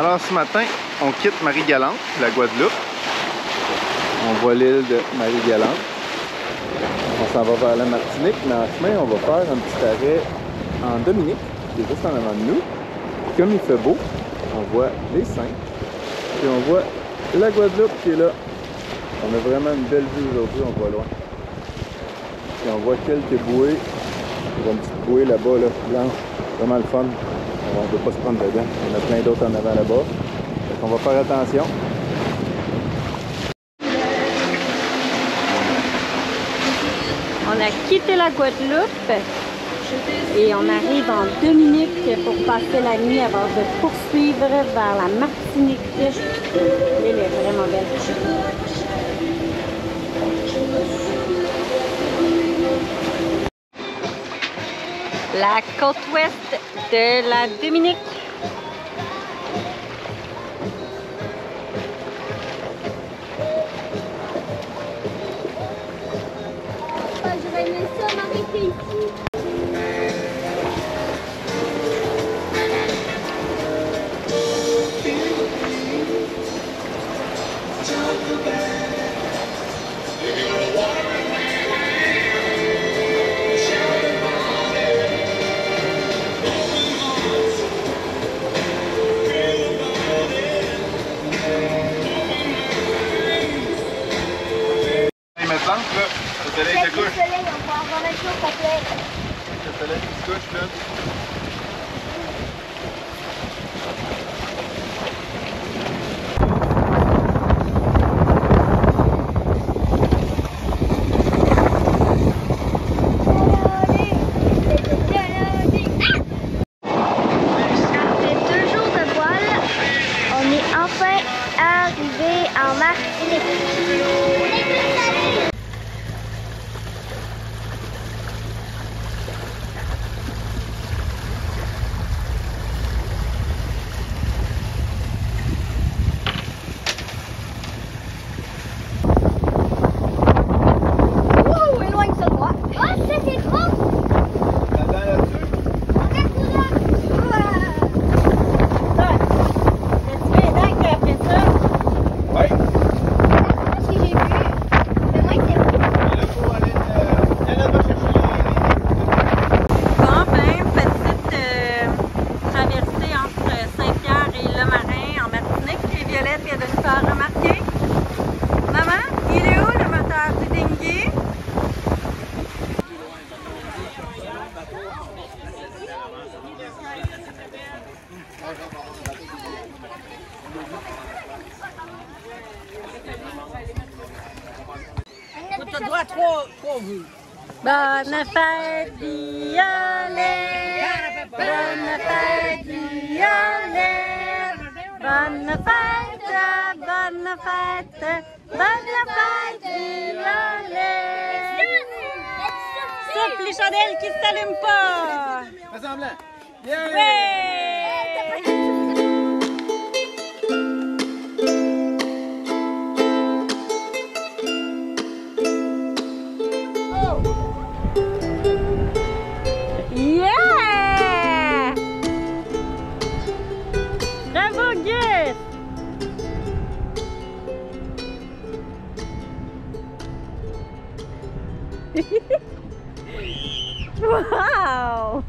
Alors ce matin, on quitte Marie-Galante, la Guadeloupe. On voit l'île de Marie-Galante. On s'en va vers la Martinique, mais en chemin, on va faire un petit arrêt en Dominique, qui est juste en avant de nous. Comme il fait beau, on voit les Saintes, et on voit la Guadeloupe qui est là. On a vraiment une belle vue aujourd'hui, on voit loin. Et on voit quelques bouées. Il y a une petite bouée là-bas, là, blanche, vraiment le fun. On ne peut pas se prendre dedans. Il y en a plein d'autres en avant là-bas. Donc on va faire attention. On a quitté la Guadeloupe et on arrive en Dominique pour passer la nuit avant de poursuivre vers la Martinique. L'île est vraiment belle. La côte ouest de la Dominique. J'aurais aimé ça m'arrêter ici. Le soleil se couche. Le soleil, on va avoir un jour complet. Le soleil qui se couche là. Après 2 jours de voile, on est enfin arrivé en Martinique. Tu dois trop vues. Bonne fête, Violet! Bonne fête, Violet! Bonne fête, bonne fête, bonne fête, Violet! Sauf les chandelles qui ne s'allument pas! Fais semblant. Ouais! Yeah! Bravo, Gus! Wow!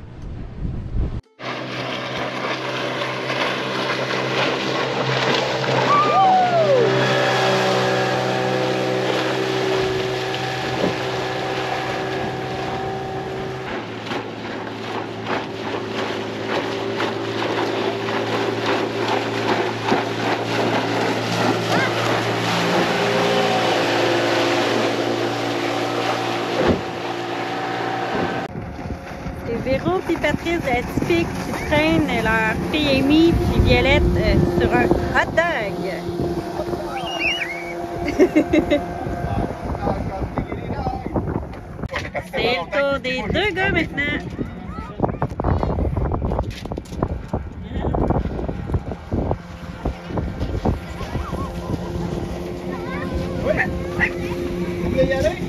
Véro et Patrice atypiques qui traînent leur fille Amy puis Violette sur un hot dog. C'est le tour des 2 gars maintenant. Vous voulez y aller?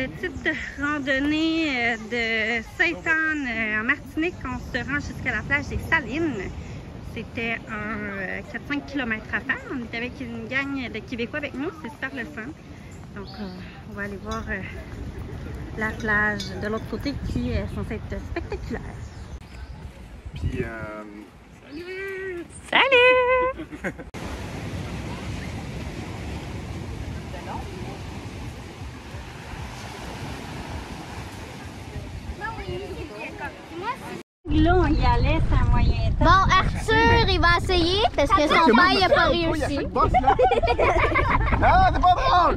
petite randonnée de Sainte-Anne en Martinique. On se rend jusqu'à la plage des Salines. C'était un 4-5 km à faire. On était avec une gang de Québécois avec nous. C'est super le fun. Donc, on va aller voir la plage de l'autre côté qui est censée être spectaculaire. Puis, Salut! Salut! Là, on y allait sans moyen temps. Bon, Arthur, il va essayer parce que son père n'a pas réussi. Ah, c'est pas drôle!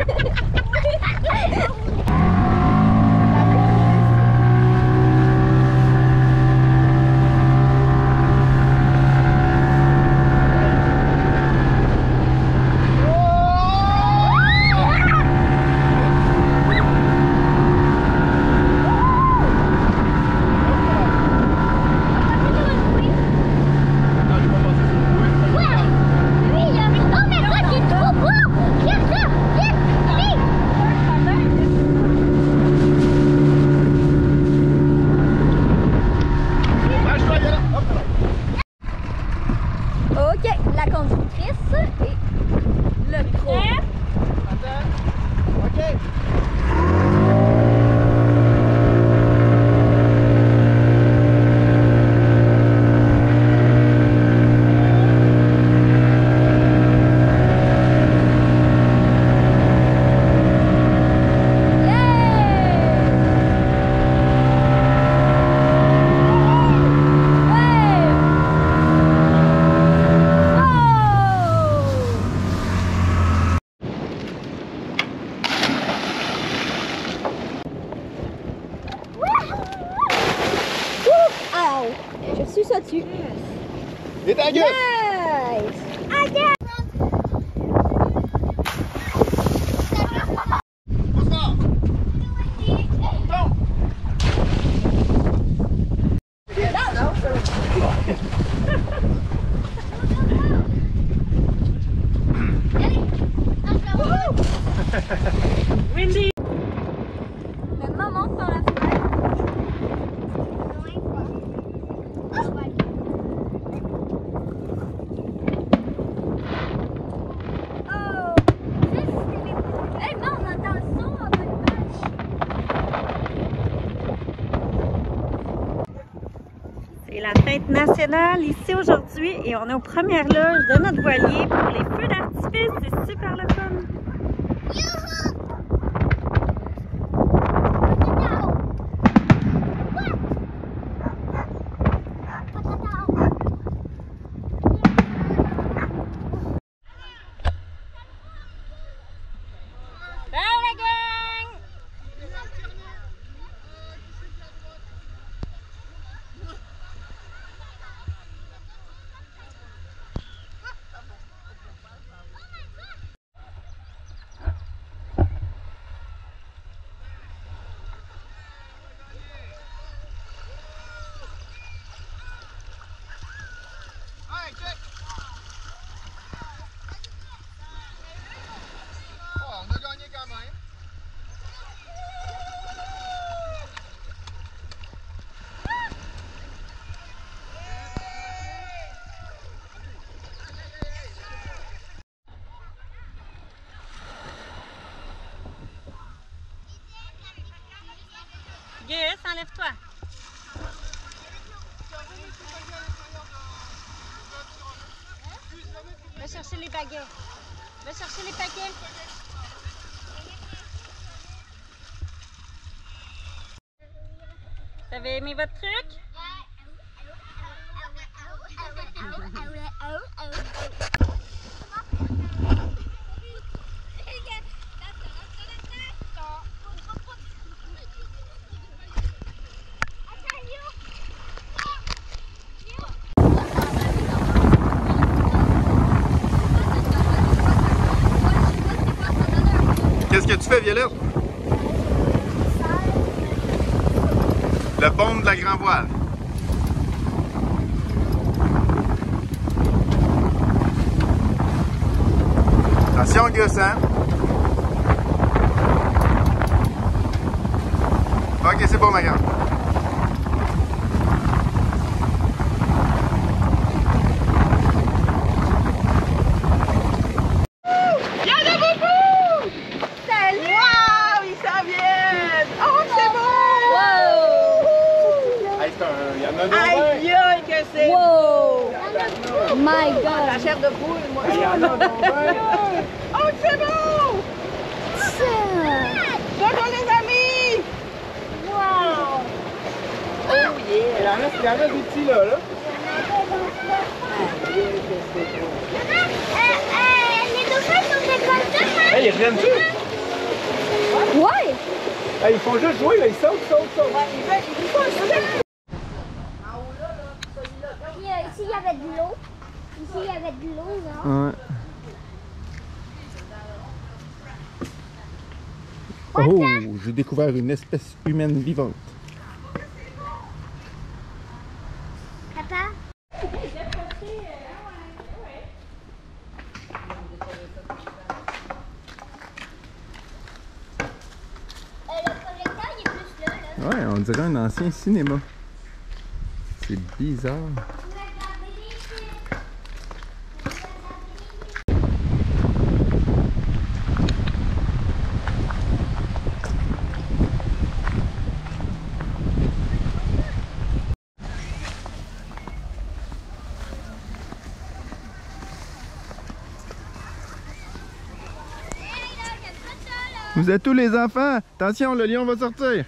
Je suis ça dessus. Et ta gueule! Nice! Windy! Le maman par la fenêtre. Oh! Hey, non, on entend le son en bas de page. C'est la fête nationale ici aujourd'hui et on est aux premières loges de notre voilier pour les feux d'artifice. C'est super le fun! On a gagné quand même. Gus, enlève-toi! Va chercher les baguettes. Va chercher les paquets. Vous avez aimé votre truc? Qu'est-ce que tu fais, Violette? Le baume de la grand voile. Attention, Gus, hein? Ok, c'est bon, ma grande. Aïe, aïe, que c'est Wow! My God! la chair de poule, moi. Oh, c'est bon! Bonjour les amis! Wow! Oh yeah! Il y en a des petits là. Les dauphins sont des contents, Hey, ils reviennent tous. Ouais! Hey, ils font juste jouer, là. Ils sautent. Ici, il y avait de l'eau. Ici, il y avait de l'eau, là. Ouais. Oh, j'ai découvert une espèce humaine vivante. Papa? Le projecteur, il est plus là. Ouais, on dirait un ancien cinéma. C'est bizarre. Vous êtes tous les enfants? Attention, le lion va sortir!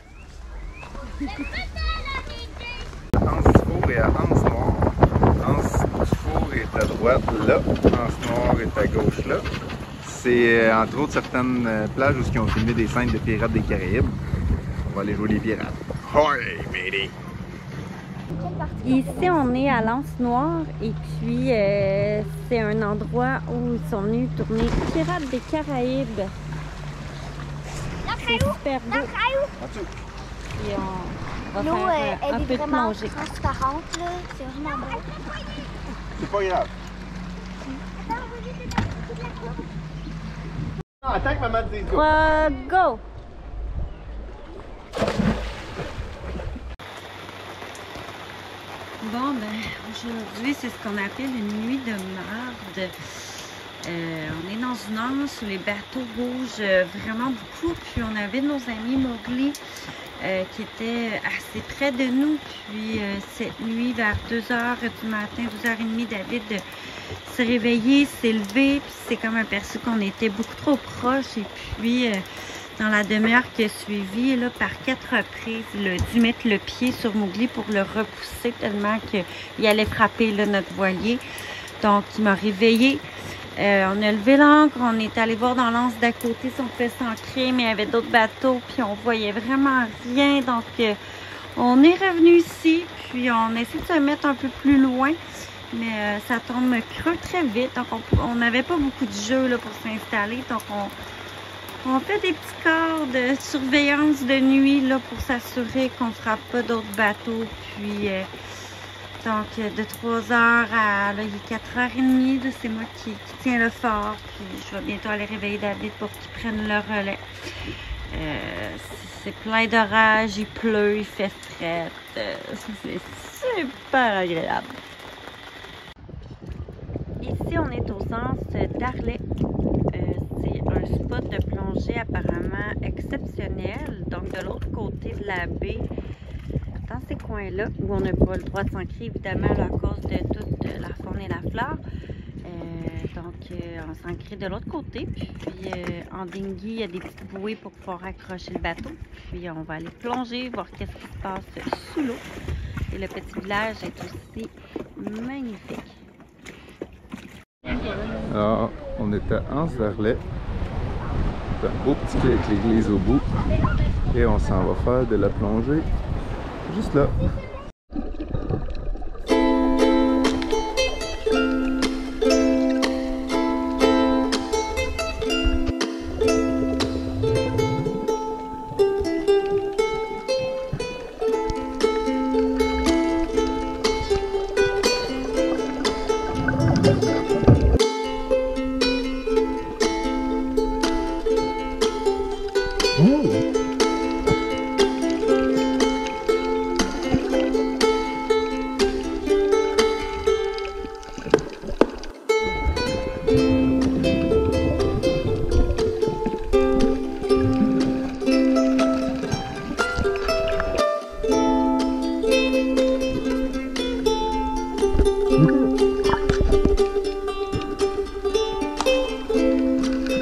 Anse Dufour est à Anse Noire. Anse Dufour est à droite là. Anse Noire est à gauche là. C'est entre autres certaines plages où ils ont filmé des scènes de pirates des Caraïbes. On va aller jouer les pirates. Hey, matey! Ici, on est à l'Anse Noire et puis c'est un endroit où ils sont venus tourner Pirates des Caraïbes. C'est super beau. Et on va L'eau, faire un elle peu est de vraiment plongée. transparente, là. C'est vraiment beau. C'est pas grave. Attends que maman te dise go. Go! Bon, ben, aujourd'hui, c'est ce qu'on appelle une nuit de marde. On est dans une anse où les bateaux bougent vraiment beaucoup. Puis on avait nos amis Mowgli qui étaient assez près de nous. Puis cette nuit, vers 2h du matin, 2h30, David s'est réveillé, s'est levé. Puis c'est comme aperçu qu'on était beaucoup trop proches. Et puis, dans la demi-heure qui a suivi, là, par 4 reprises, il a dû mettre le pied sur Mowgli pour le repousser tellement qu'il allait frapper là, notre voilier. Donc, il m'a réveillée. On a levé l'ancre, on est allé voir dans l'anse d'à côté si on pouvait s'ancrer, mais il y avait d'autres bateaux, puis on voyait vraiment rien. Donc, on est revenu ici, puis on essaie de se mettre un peu plus loin, mais ça tombe creux très vite. Donc, on n'avait pas beaucoup de jeux là, pour s'installer. Donc, on fait des petits corps de surveillance de nuit là, pour s'assurer qu'on ne frappe pas d'autres bateaux. Puis, donc, de 3h à, là, il est 4h30, c'est moi qui tiens le fort. Puis, je vais bientôt aller réveiller David pour qu'il prenne le relais. C'est plein d'orage, il pleut, il fait fret. C'est super agréable. Ici, on est aux anses d'Arlet. C'est un spot de plongée apparemment exceptionnel. Donc, de l'autre côté de la baie, dans ces coins-là, où on n'a pas le droit de s'ancrer, évidemment, là, à cause de toute la faune et la flore. On s'ancre de l'autre côté. Puis, en dinghy, il y a des petites bouées pour pouvoir accrocher le bateau. Puis, on va aller plonger, voir qu'est-ce qui se passe sous l'eau. Et le petit village est aussi magnifique. Alors, on est à Anse d'Arlet. C'est un beau petit quai avec l'église au bout. Et on s'en va faire de la plongée juste là.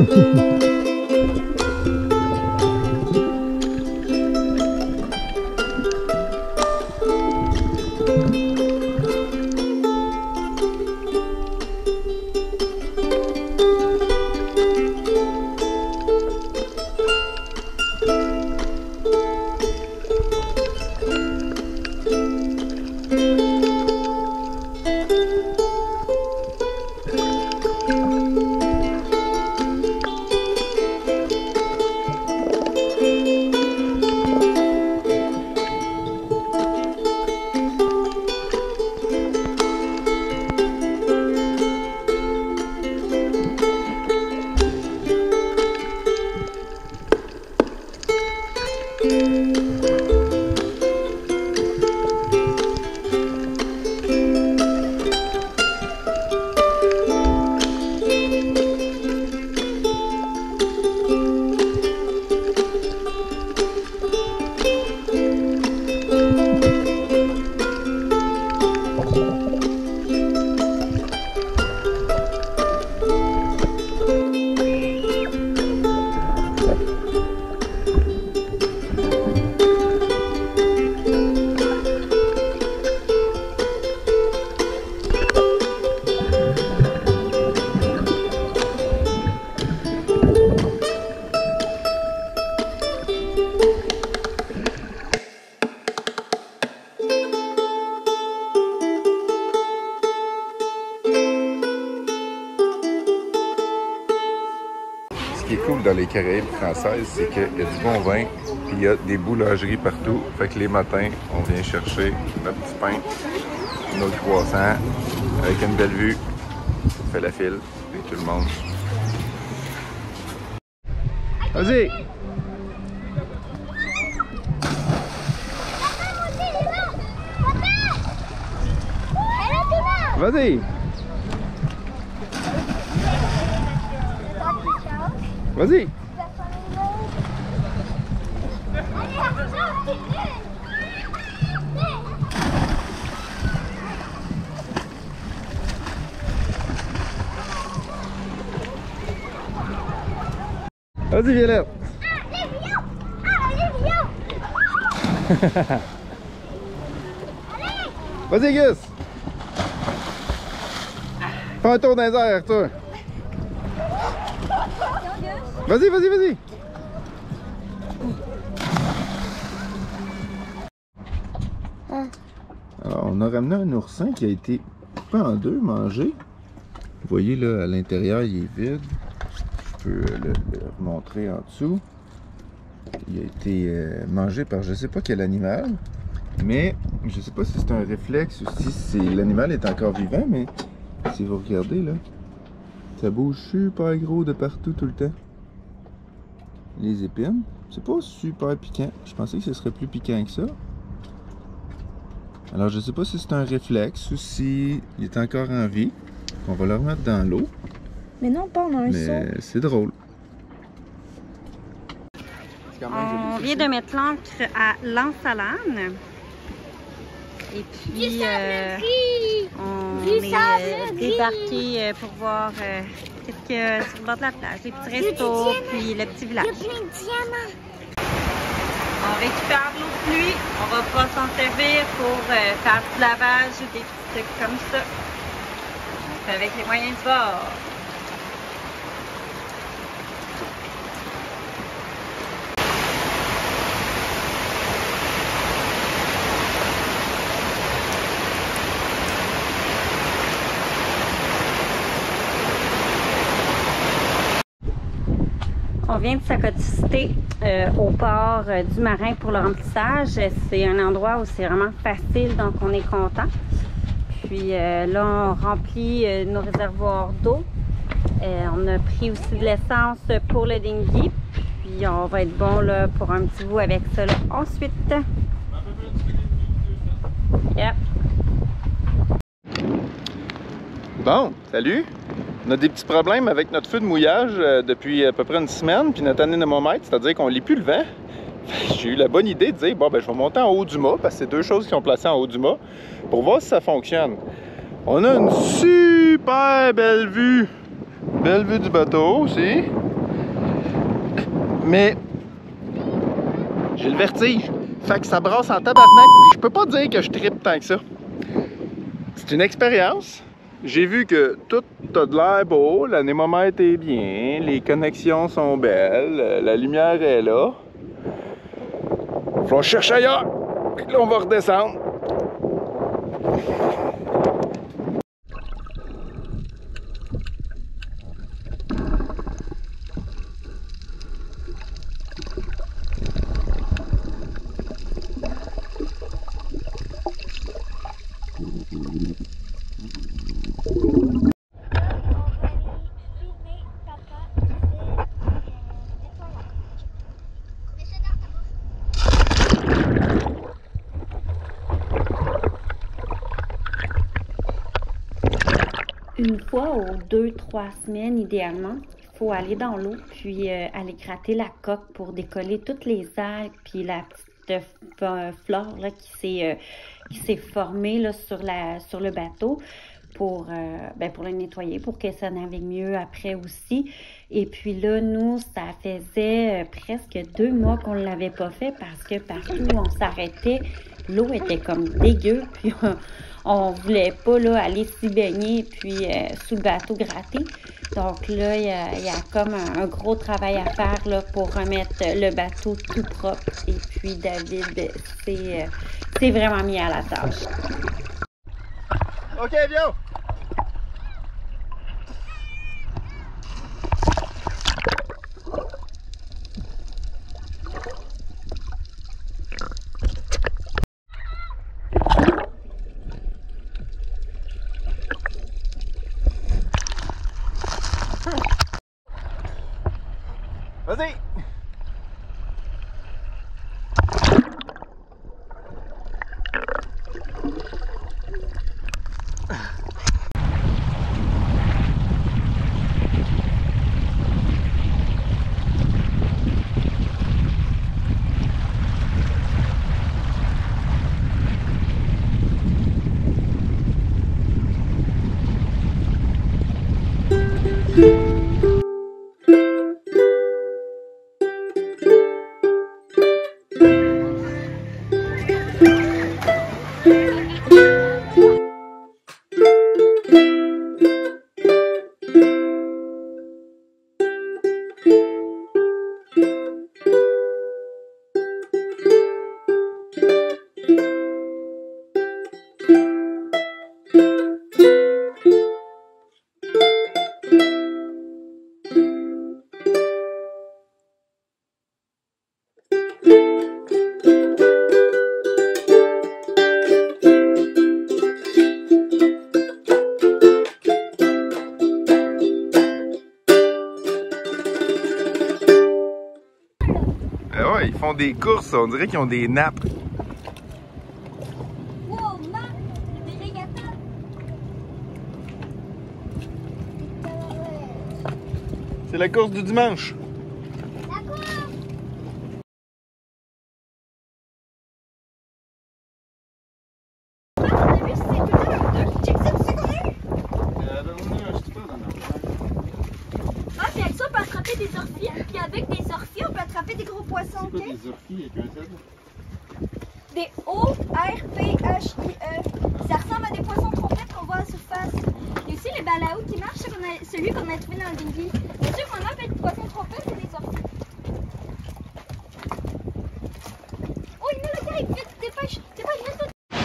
Ce qui est cool dans les Caraïbes françaises, c'est qu'il y a du bon vin, puis il y a des boulangeries partout. Fait que les matins, on vient chercher notre petit pain, nos croissants, avec une belle vue. On fait la file, et tout le monde. Vas-y! Vas-y! Vas-y! Vas-y, Violette! Vas-y, Gus! Fais un tour dans les airs, Arthur! Vas-y, vas-y, vas-y! Alors, on a ramené un oursin qui a été coupé en deux, mangé. Vous voyez là, à l'intérieur, il est vide. Je peux le remontrer en dessous. Il a été mangé par je sais pas quel animal. Mais je sais pas si c'est un réflexe ou si l'animal est encore vivant, mais si vous regardez là, ça bouge super gros de partout tout le temps. Les épines, c'est pas super piquant. Je pensais que ce serait plus piquant que ça. Alors je sais pas si c'est un réflexe ou si il est encore en vie. On va le remettre dans l'eau. Mais non, pas en un seau. Mais c'est drôle. On vient de mettre l'ancre à l'Anse-à-l'âne. Et puis, on est débarqué pour voir qu'est-ce qu'il y a sur le bord de la plage. Les petits restos, puis le petit village. On récupère l'eau de pluie. On va pas s'en servir pour faire du lavage ou des petits trucs comme ça. On fait avec les moyens du bord. On vient de s'accoster au port du Marin pour le remplissage. C'est un endroit où c'est vraiment facile, donc on est content. Puis là, on remplit nos réservoirs d'eau. On a pris aussi de l'essence pour le dinghy. Puis on va être bon là, pour un petit bout avec ça là, ensuite. Yep. Bon, salut! On a des petits problèmes avec notre feu de mouillage depuis à peu près une semaine, puis notre anémomètre, c'est-à-dire qu'on ne lit plus le vent. J'ai eu la bonne idée de dire, bon, ben, je vais monter en haut du mât, parce que c'est deux choses qui sont placées en haut du mât, pour voir si ça fonctionne. On a une super belle vue du bateau aussi. Mais j'ai le vertige. Fait que ça brasse en tabarnak. Puis je peux pas dire que je trippe tant que ça. C'est une expérience. J'ai vu que tout a de l'air beau, l'anémomètre est bien, les connexions sont belles, la lumière est là. Faut que je cherche ailleurs. Là, on va redescendre. Une fois aux 2-3 semaines, idéalement, il faut aller dans l'eau puis aller gratter la coque pour décoller toutes les algues puis la petite flore là, qui s'est formée là, sur le bateau pour le nettoyer, pour que ça navigue mieux après aussi. Et puis là, nous, ça faisait presque 2 mois qu'on ne l'avait pas fait parce que partout où on s'arrêtait, l'eau était comme dégueu, puis on voulait pas là, aller s'y baigner, puis sous le bateau gratter. Donc là, il y a comme un gros travail à faire là, pour remettre le bateau tout propre. Et puis David s'est vraiment mis à la tâche. OK, viens! Vas-y! Ouais, ils font des courses, on dirait qu'ils ont des nappes. Wow, Marc, des régatas. C'est la course du dimanche. Ah, puis avec ça, on peut attraper des orties. Puis avec des orties, on peut attraper des gros poissons, ok? Des orties avec un Z? Des O-R-P-H-I-E. Ça ressemble à des poissons trompettes qu'on voit à la surface. Il y a aussi les balaos qui marchent, celui qu'on a trouvé dans le dinghy. Mais ceux qu'on appelle des poissons trompettes, c'est des orties. Oh, il met le gars, vite, dépêche, vite.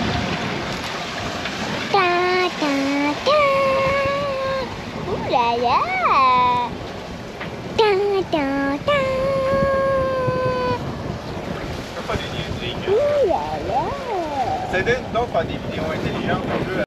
Ta ta ta. Ouh là là. Ta ta ta. Je peux pas des niaiseries. Ouh là là. C'est donc faire des vidéos intelligentes un peu.